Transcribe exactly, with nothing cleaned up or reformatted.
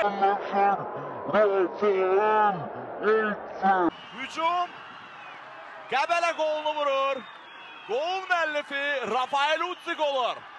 Hücum. Qəbələ qolunu vurur. Qol müəllifi Rafael Utsiq olur.